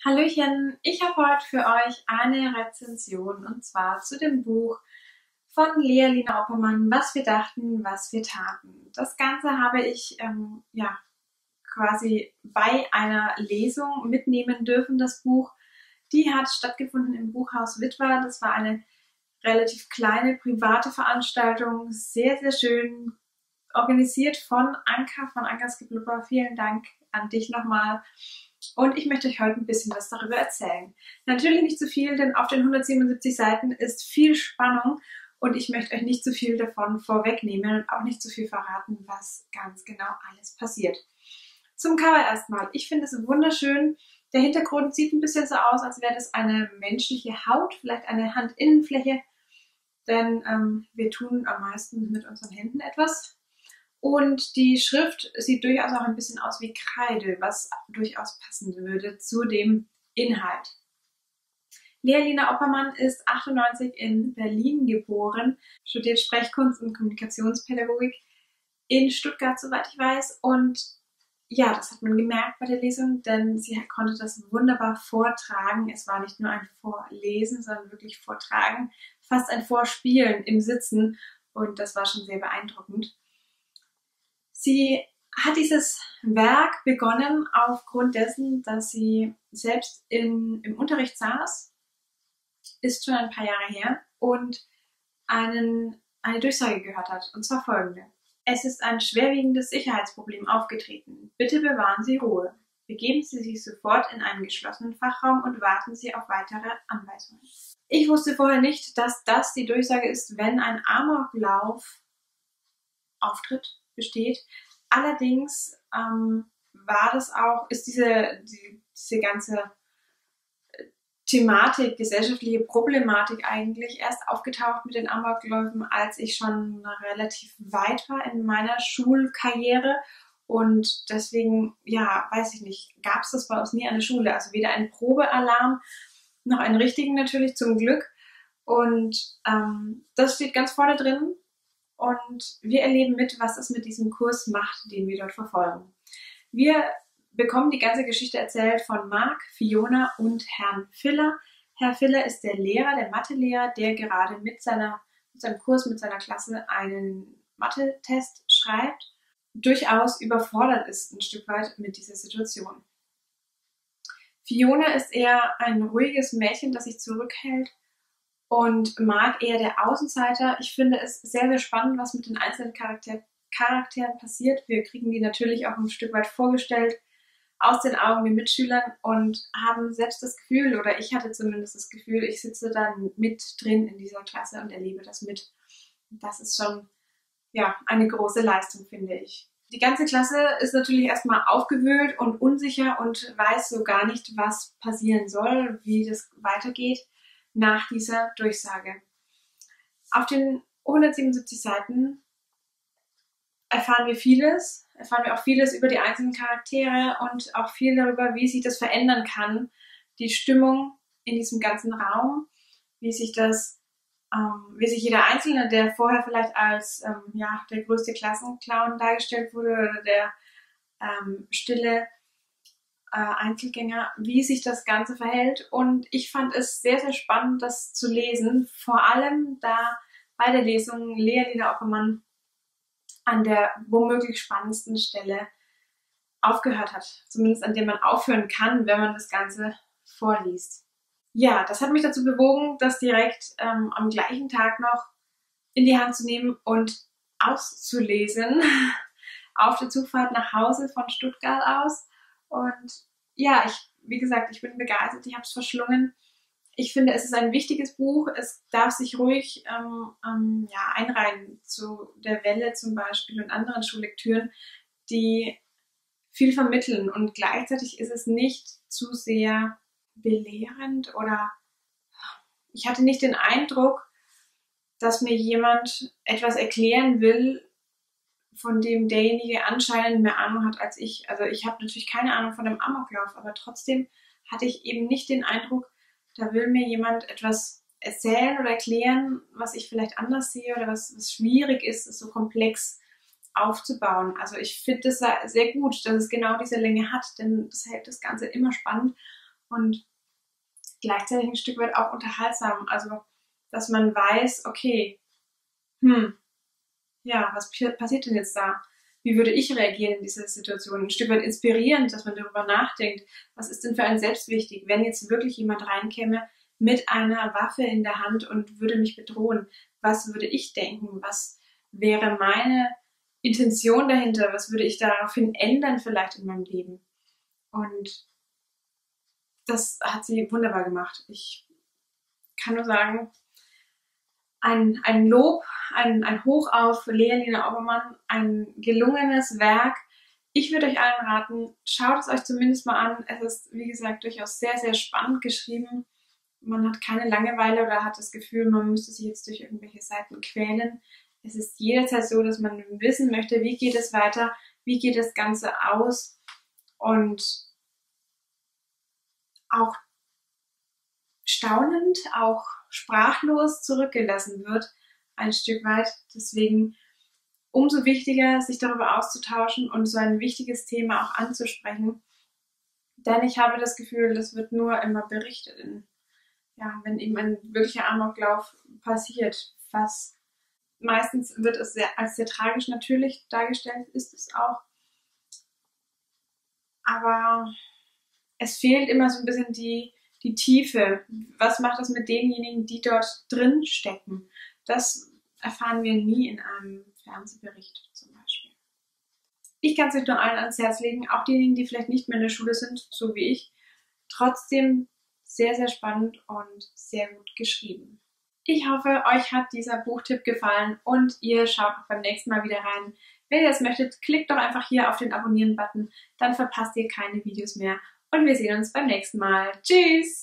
Hallöchen, ich habe heute für euch eine Rezension und zwar zu dem Buch von Lea-Lina Oppermann, Was wir dachten, was wir taten. Das Ganze habe ich quasi bei einer Lesung mitnehmen dürfen, das Buch. Die hat stattgefunden im Buchhaus Witwer. Das war eine relativ kleine private Veranstaltung, sehr, sehr schön organisiert von Anka, von Ankas Geblubber. Vielen Dank an dich nochmal. Und ich möchte euch heute ein bisschen was darüber erzählen. Natürlich nicht zu viel, denn auf den 177 Seiten ist viel Spannung und ich möchte euch nicht zu viel davon vorwegnehmen und auch nicht zu viel verraten, was ganz genau alles passiert. Zum Cover erstmal. Ich finde es wunderschön. Der Hintergrund sieht ein bisschen so aus, als wäre das eine menschliche Haut, vielleicht eine Handinnenfläche, denn wir tun am meisten mit unseren Händen etwas. Und die Schrift sieht durchaus auch ein bisschen aus wie Kreide, was durchaus passen würde zu dem Inhalt. Lea-Lina Oppermann ist 98 in Berlin geboren, studiert Sprechkunst und Kommunikationspädagogik in Stuttgart, soweit ich weiß. Und ja, das hat man gemerkt bei der Lesung, denn sie konnte das wunderbar vortragen. Es war nicht nur ein Vorlesen, sondern wirklich Vortragen, fast ein Vorspielen im Sitzen. Und das war schon sehr beeindruckend. Sie hat dieses Werk begonnen aufgrund dessen, dass sie selbst im Unterricht saß, ist schon ein paar Jahre her, und eine Durchsage gehört hat, und zwar folgende. Es ist ein schwerwiegendes Sicherheitsproblem aufgetreten. Bitte bewahren Sie Ruhe. Begeben Sie sich sofort in einen geschlossenen Fachraum und warten Sie auf weitere Anweisungen. Ich wusste vorher nicht, dass das die Durchsage ist, wenn ein Amoklauf auftritt, besteht. Allerdings ist diese ganze Thematik, gesellschaftliche Problematik eigentlich erst aufgetaucht mit den Amokläufen, als ich schon relativ weit war in meiner Schulkarriere. Und deswegen, ja, weiß ich nicht, gab es das bei uns nie an der Schule. Also weder einen Probealarm noch einen richtigen, natürlich zum Glück. Und das steht ganz vorne drin. Und wir erleben mit, was es mit diesem Kurs macht, den wir dort verfolgen. Wir bekommen die ganze Geschichte erzählt von Marc, Fiona und Herrn Filler. Herr Filler ist der Lehrer, der Mathelehrer, der gerade mit seinem Kurs, mit seiner Klasse einen Mathe-Test schreibt, durchaus überfordert ist ein Stück weit mit dieser Situation. Fiona ist eher ein ruhiges Mädchen, das sich zurückhält, und Marc eher der Außenseiter. Ich finde es sehr, sehr spannend, was mit den einzelnen Charakteren passiert. Wir kriegen die natürlich auch ein Stück weit vorgestellt aus den Augen der Mitschülern und haben selbst das Gefühl, oder ich hatte zumindest das Gefühl, ich sitze dann mit drin in dieser Klasse und erlebe das mit. Das ist schon, ja, eine große Leistung, finde ich. Die ganze Klasse ist natürlich erstmal aufgewühlt und unsicher und weiß so gar nicht, was passieren soll, wie das weitergeht nach dieser Durchsage. Auf den 177 Seiten erfahren wir auch vieles über die einzelnen Charaktere und auch viel darüber, wie sich das verändern kann, die Stimmung in diesem ganzen Raum, wie sich jeder Einzelne, der vorher vielleicht als der größte Klassenclown dargestellt wurde oder der stille Einzelgänger, wie sich das Ganze verhält. Und ich fand es sehr, sehr spannend, das zu lesen, vor allem da bei der Lesung Lea-Lina Oppermann an der womöglich spannendsten Stelle aufgehört hat. Zumindest an der man aufhören kann, wenn man das Ganze vorliest. Ja, das hat mich dazu bewogen, das direkt am gleichen Tag noch in die Hand zu nehmen und auszulesen auf der Zugfahrt nach Hause von Stuttgart aus. Und ja, wie gesagt, ich bin begeistert, ich habe es verschlungen. Ich finde, es ist ein wichtiges Buch. Es darf sich ruhig einreihen zu der Welle zum Beispiel und anderen Schullektüren, die viel vermitteln. Und gleichzeitig ist es nicht zu sehr belehrend, oder ich hatte nicht den Eindruck, dass mir jemand etwas erklären will, von dem derjenige anscheinend mehr Ahnung hat als ich. Also ich habe natürlich keine Ahnung von dem Amoklauf, aber trotzdem hatte ich eben nicht den Eindruck, da will mir jemand etwas erzählen oder erklären, was ich vielleicht anders sehe oder was schwierig ist, es so komplex aufzubauen. Also ich finde es sehr gut, dass es genau diese Länge hat, denn das hält das Ganze immer spannend. und gleichzeitig ein Stück weit auch unterhaltsam. Also, dass man weiß, okay, ja, was passiert denn jetzt da? Wie würde ich reagieren in dieser Situation? Ein Stück weit inspirierend, dass man darüber nachdenkt, was ist denn für einen selbst wichtig, wenn jetzt wirklich jemand reinkäme mit einer Waffe in der Hand und würde mich bedrohen. Was würde ich denken? Was wäre meine Intention dahinter? Was würde ich daraufhin ändern vielleicht in meinem Leben? Und das hat sie wunderbar gemacht. Ich kann nur sagen, ein Lob, ein Hoch auf Lea-Lena Obermann, ein gelungenes Werk. Ich würde euch allen raten, schaut es euch zumindest mal an. Es ist, wie gesagt, durchaus sehr, sehr spannend geschrieben. Man hat keine Langeweile oder hat das Gefühl, man müsste sich jetzt durch irgendwelche Seiten quälen. Es ist jederzeit so, dass man wissen möchte, wie geht es weiter, wie geht das Ganze aus und auch staunend, auch sprachlos zurückgelassen wird, ein Stück weit. Deswegen umso wichtiger, sich darüber auszutauschen und so ein wichtiges Thema auch anzusprechen. Denn ich habe das Gefühl, das wird nur immer berichtet, wenn eben ein wirklicher Amoklauf passiert. Meistens wird es als sehr tragisch natürlich dargestellt, ist es auch. Aber es fehlt immer so ein bisschen die Tiefe. Was macht das mit denjenigen, die dort drin stecken? Das erfahren wir nie in einem Fernsehbericht zum Beispiel. Ich kann es euch nur allen ans Herz legen, auch diejenigen, die vielleicht nicht mehr in der Schule sind, so wie ich. Trotzdem sehr, sehr spannend und sehr gut geschrieben. Ich hoffe, euch hat dieser Buchtipp gefallen und ihr schaut auch beim nächsten Mal wieder rein. Wenn ihr das möchtet, klickt doch einfach hier auf den Abonnieren-Button, dann verpasst ihr keine Videos mehr und wir sehen uns beim nächsten Mal. Tschüss!